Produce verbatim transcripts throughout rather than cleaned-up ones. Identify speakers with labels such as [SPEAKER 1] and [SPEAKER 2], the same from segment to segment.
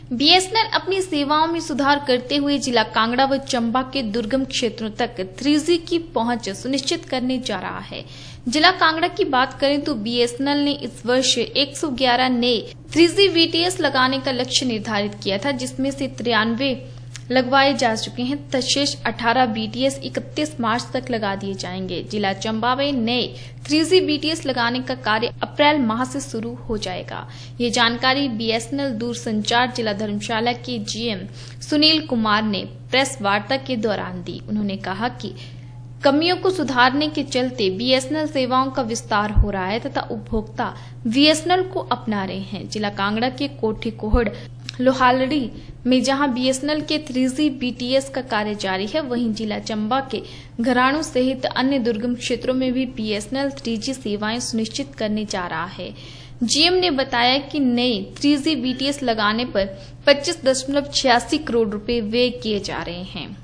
[SPEAKER 1] BSNL अपनी सेवाओं में सुधार करते हुए जिला कांगड़ा व चंबा के दुर्गम क्षेत्रों तक थ्री जी की पहुंच सुनिश्चित करने जा रहा है। जिला कांगड़ा की बात करें तो बीएसएनएल ने इस वर्ष एक सौ ग्यारह नए थ्री जी बीटीएस लगाने का लक्ष्य निर्धारित किया था, जिसमें से तिरानवे लगवाए जा चुके हैं तथा शेष अठारह बीटीएस इकतीस मार्च तक लगा दिए जाएंगे। जिला चंबा में नए थ्री जी बीटीएस लगाने का कार्य अप्रैल माह से शुरू हो जाएगा। ये जानकारी बीएसएनएल दूरसंचार जिला धर्मशाला के जीएम सुनील कुमार ने प्रेस वार्ता के दौरान दी। उन्होंने कहा कि कमियों को सुधारने के चलते बीएसएनएल सेवाओं का विस्तार हो रहा है तथा उपभोक्ता बीएसएनएल को अपना रहे हैं। जिला कांगड़ा के कोठी कोहड़ लोहालड़ी में जहां बीएसएनएल के थ्री जी बीटीएस का कार्य जारी है, वहीं जिला चंबा के घराणों सहित अन्य दुर्गम क्षेत्रों में भी बीएसएनएल थ्री जी सेवाएं सुनिश्चित करने जा रहा है। जीएम ने बताया कि नए थ्री जी बीटीएस लगाने पर पच्चीस दशमलव छियासी करोड़ रुपए व्यय किए जा रहे हैं।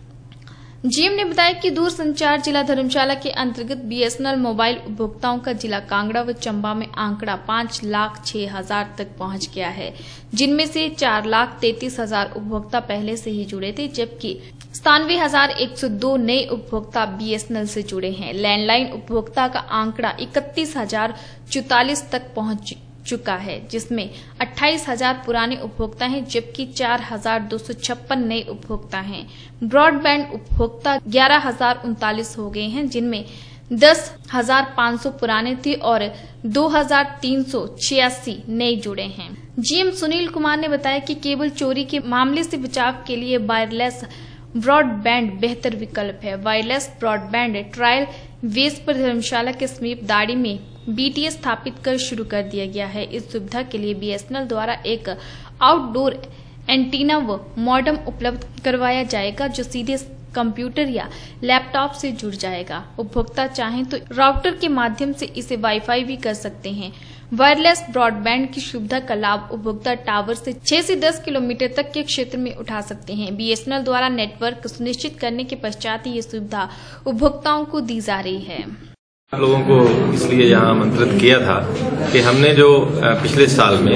[SPEAKER 1] जीएम ने बताया कि दूरसंचार जिला धर्मशाला के अंतर्गत बीएसएनएल मोबाइल उपभोक्ताओं का जिला कांगड़ा व चंबा में आंकड़ा पांच लाख छह हजार तक पहुंच गया है, जिनमें से चार लाख तैतीस हजार उपभोक्ता पहले से ही जुड़े थे, जबकि सतानवे हजार एक सौ दो नए उपभोक्ता बीएसएनएल से जुड़े हैं। लैंडलाइन उपभोक्ता का आंकड़ा इकतीस हजार चौतालीस तक पहुंच चुका है, जिसमें अट्ठाईस हजार पुराने उपभोक्ता हैं, जबकि चार हजार दो सौ छप्पन नए उपभोक्ता हैं। ब्रॉडबैंड उपभोक्ता ग्यारह हजार उनतालीस हो गए हैं, जिनमें दस हजार पाँच सौ पुराने थे और दो हजार तीन सौ छियासी नए जुड़े हैं। जीएम सुनील कुमार ने बताया कि केबल चोरी के मामले से बचाव के लिए वायरलेस ब्रॉडबैंड बेहतर विकल्प है। वायरलेस ब्रॉडबैंड ट्रायल वेस पर धर्मशाला के समीप दाड़ी में बीटीएस स्थापित कर शुरू कर दिया गया है। इस सुविधा के लिए बीएसएनएल द्वारा एक आउटडोर एंटीना व मॉडेम उपलब्ध करवाया जाएगा, जो सीधे कंप्यूटर या लैपटॉप से जुड़ जाएगा। उपभोक्ता चाहें तो राउटर के माध्यम से इसे वाईफाई भी कर सकते हैं। वायरलेस ब्रॉडबैंड की सुविधा का लाभ उपभोक्ता टावर से छह से दस किलोमीटर तक के क्षेत्र में उठा सकते हैं। बीएसएनएल द्वारा नेटवर्क सुनिश्चित करने के पश्चात ही ये सुविधा उपभोक्ताओं को दी जा रही है।
[SPEAKER 2] आप लोगों को इसलिए यहाँ आमंत्रित किया था कि हमने जो पिछले साल में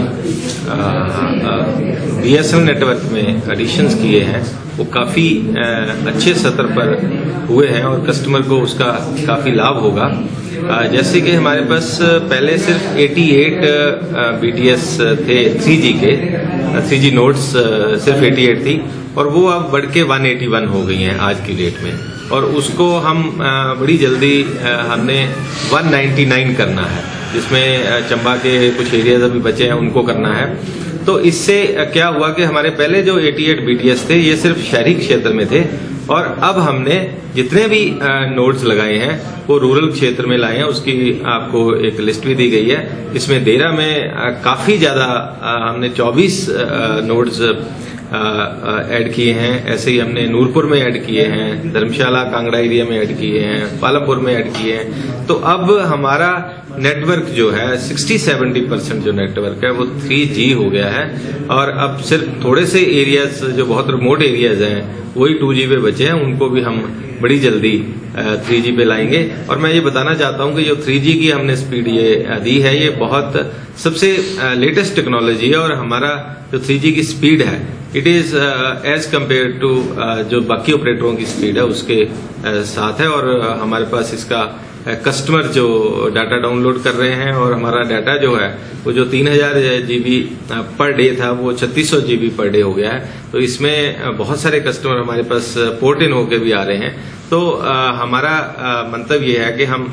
[SPEAKER 2] बीएसएनएल नेटवर्क में एडिशंस किए हैं वो काफ़ी अच्छे स्तर पर हुए हैं और कस्टमर को उसका काफ़ी लाभ होगा। जैसे कि हमारे पास पहले सिर्फ अठासी बीटीएस थे थ्री जी के, थ्री जी नोड्स सिर्फ अठासी थी और वो अब बढ़ के एक सौ इक्यासी हो गई हैं आज की डेट में, और उसको हम बड़ी जल्दी हमने एक सौ निन्यानवे करना है, जिसमें चंबा के कुछ एरियाज अभी बचे हैं उनको करना है। तो इससे क्या हुआ कि हमारे पहले जो अठासी बीटीएस थे ये सिर्फ शहरी क्षेत्र में थे और अब हमने जितने भी नोड्स लगाए हैं वो रूरल क्षेत्र में लाए हैं। उसकी आपको एक लिस्ट भी दी गई है। इसमें देरा में काफी ज्यादा हमने चौबीस नोड्स ऐड किए हैं। ऐसे ही हमने नूरपुर में ऐड किए हैं, धर्मशाला कांगड़ा एरिया में ऐड किए हैं, पालमपुर में ऐड किए हैं। तो अब हमारा नेटवर्क जो है साठ सत्तर परसेंट जो नेटवर्क है वो थ्री जी हो गया है और अब सिर्फ थोड़े से एरियाज जो बहुत रिमोट एरियाज हैं वही टू जी पे बचे हैं, उनको भी हम बड़ी जल्दी थ्री जी पे लाएंगे। और मैं ये बताना चाहता हूं कि जो थ्री जी की हमने स्पीड ये दी है ये बहुत सबसे लेटेस्ट टेक्नोलॉजी है और हमारा जो थ्री जी की स्पीड है it is as compared to जो बाकी ऑपरेटरों की स्पीड है उसके uh, साथ है। और uh, हमारे पास इसका कस्टमर uh, जो डाटा डाउनलोड कर रहे हैं और हमारा डाटा जो है वो जो तीन हजार जीबी पर डे था वो छत्तीस सौ जीबी पर डे हो गया है। तो इसमें uh, बहुत सारे कस्टमर हमारे पास पोर्ट इन होके भी आ रहे हैं। तो uh, हमारा uh, मंतव्य ये है कि हम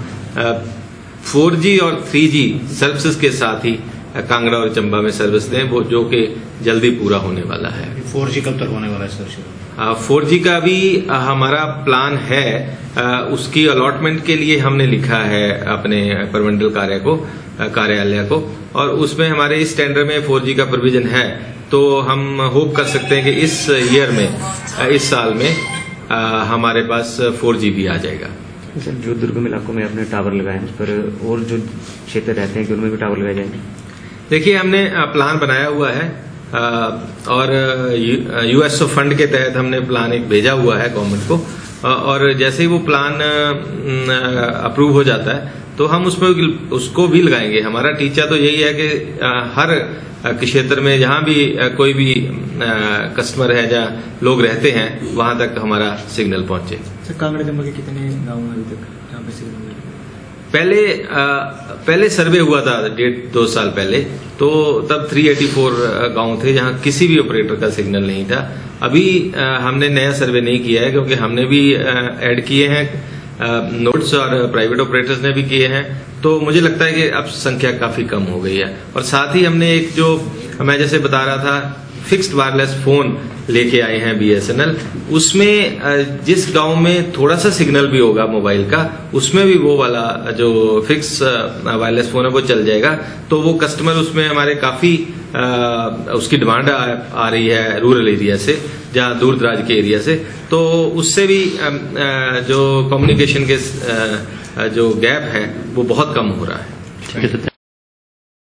[SPEAKER 2] फोर जी और थ्री जी सर्विसेज के साथ ही कांगड़ा और चंबा में सर्विस दें, वो जो कि जल्दी पूरा होने वाला है।
[SPEAKER 3] फोर जी कब तक होने वाला है सर?
[SPEAKER 2] फोर जी का भी हमारा प्लान है। आ, उसकी अलॉटमेंट के लिए हमने लिखा है अपने प्रमंडल कार्य को कार्यालय को, और उसमें हमारे इस टेंडर में फोर जी का प्रोविजन है। तो हम होप कर सकते हैं कि इस ईयर में, इस साल में आ, हमारे पास फोर जी भी आ जाएगा।
[SPEAKER 4] सर, जो दुर्गम इलाकों में आपने टावर लगाए हैं उस पर और जो क्षेत्र रहते हैं कि उनमें भी टावर लगाए जाएंगे?
[SPEAKER 2] देखिए, हमने प्लान बनाया हुआ है और यूएसओ फंड के तहत हमने प्लान एक भेजा हुआ है गवर्नमेंट को, और जैसे ही वो प्लान अप्रूव हो जाता है तो तो हम उसमें उसको भी लगाएंगे। हमारा टीचा तो यही है कि हर क्षेत्र में जहां भी कोई भी कस्टमर है, जहां लोग रहते हैं, वहां तक हमारा सिग्नल पहुंचे।
[SPEAKER 5] सर, कांगड़ा चंबा के कितने गाँव हैं अभी तक जहाँ पे सिग्नल?
[SPEAKER 2] पहले आ, पहले सर्वे हुआ था डेढ़ दो साल पहले, तो तब तीन सौ चौरासी गांव थे जहां किसी भी ऑपरेटर का सिग्नल नहीं था। अभी आ, हमने नया सर्वे नहीं किया है, क्योंकि हमने भी ऐड किए हैं नोट्स और प्राइवेट ऑपरेटर्स ने भी किए हैं, तो मुझे लगता है कि अब संख्या काफी कम हो गई है। और साथ ही हमने एक जो मैं जैसे बता रहा था फिक्स्ड वायरलेस फोन लेके आए हैं बीएसएनएल, उसमें जिस गांव में थोड़ा सा सिग्नल भी होगा मोबाइल का, उसमें भी वो वाला जो फिक्स वायरलेस फोन है वो चल जाएगा। तो वो कस्टमर उसमें हमारे काफी आ, उसकी डिमांड आ, आ रही है रूरल एरिया से, जहां दूर दराज के एरिया से, तो उससे भी आ, आ, जो कम्युनिकेशन के आ, जो गैप है वो बहुत कम हो रहा है।